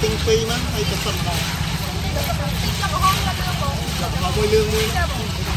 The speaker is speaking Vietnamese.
chân phi má hay chụp hình này là có môi lương luôn